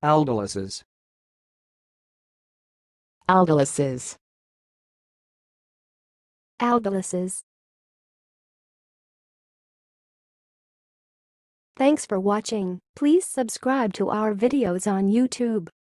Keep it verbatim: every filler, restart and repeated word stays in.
aldolases, aldolases, aldolases. Thanks for watching. Please subscribe to our videos on YouTube.